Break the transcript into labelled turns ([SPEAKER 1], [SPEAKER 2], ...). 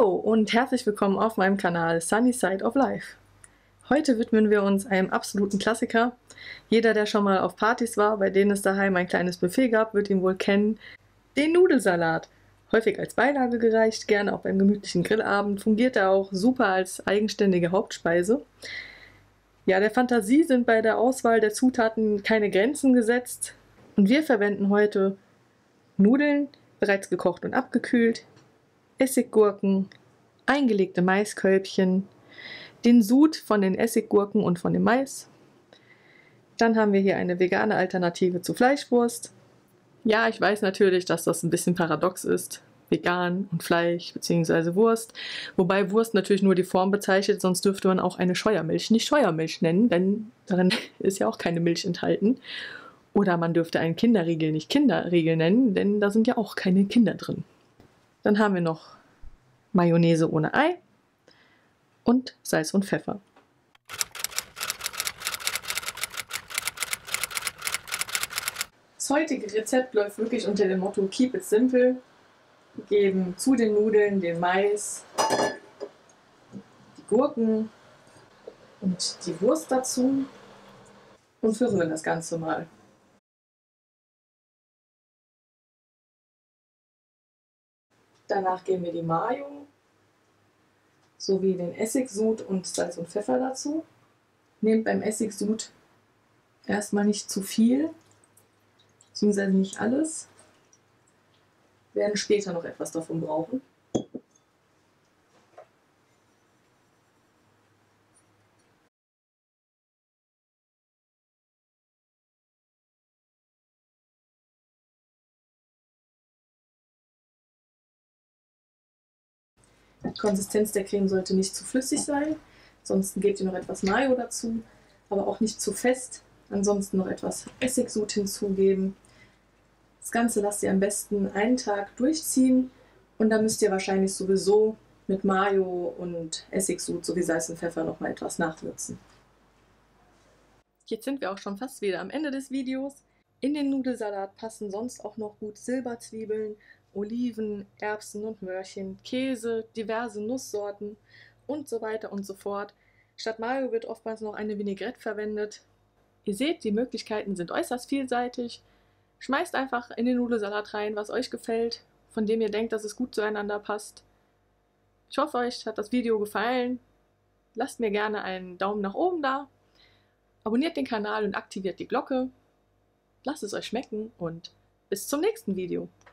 [SPEAKER 1] Hallo und herzlich willkommen auf meinem Kanal Sunny Side of Life. Heute widmen wir uns einem absoluten Klassiker. Jeder, der schon mal auf Partys war, bei denen es daheim ein kleines Buffet gab, wird ihn wohl kennen. Den Nudelsalat. Häufig als Beilage gereicht, gerne auch beim gemütlichen Grillabend, fungiert er auch super als eigenständige Hauptspeise. Ja, der Fantasie sind bei der Auswahl der Zutaten keine Grenzen gesetzt. Und wir verwenden heute Nudeln, bereits gekocht und abgekühlt, Essiggurken, eingelegte Maiskölbchen, den Sud von den Essiggurken und von dem Mais. Dann haben wir hier eine vegane Alternative zu Fleischwurst. Ja, ich weiß natürlich, dass das ein bisschen paradox ist, vegan und Fleisch bzw. Wurst, wobei Wurst natürlich nur die Form bezeichnet, sonst dürfte man auch eine Scheuermilch nicht Scheuermilch nennen, denn darin ist ja auch keine Milch enthalten. Oder man dürfte einen Kinderriegel nicht Kinderriegel nennen, denn da sind ja auch keine Kinder drin. Dann haben wir noch Mayonnaise ohne Ei und Salz und Pfeffer. Das heutige Rezept läuft wirklich unter dem Motto Keep it simple. Wir geben zu den Nudeln den Mais, die Gurken und die Wurst dazu und verrühren das Ganze mal. Danach geben wir die Mayo sowie den Essigsud und Salz und Pfeffer dazu. Nehmt beim Essigsud erstmal nicht zu viel, beziehungsweise nicht alles. Wir werden später noch etwas davon brauchen. Die Konsistenz der Creme sollte nicht zu flüssig sein, ansonsten gebt ihr noch etwas Mayo dazu, aber auch nicht zu fest. Ansonsten noch etwas Essigsud hinzugeben. Das Ganze lasst ihr am besten einen Tag durchziehen und dann müsst ihr wahrscheinlich sowieso mit Mayo und Essigsud sowie Salz und Pfeffer noch mal etwas nachwürzen. Jetzt sind wir auch schon fast wieder am Ende des Videos. In den Nudelsalat passen sonst auch noch gut Silberzwiebeln, Oliven, Erbsen und Möhrchen, Käse, diverse Nusssorten und so weiter und so fort. Statt Mayo wird oftmals noch eine Vinaigrette verwendet. Ihr seht, die Möglichkeiten sind äußerst vielseitig. Schmeißt einfach in den Nudelsalat rein, was euch gefällt, von dem ihr denkt, dass es gut zueinander passt. Ich hoffe, euch hat das Video gefallen. Lasst mir gerne einen Daumen nach oben da. Abonniert den Kanal und aktiviert die Glocke. Lasst es euch schmecken und bis zum nächsten Video.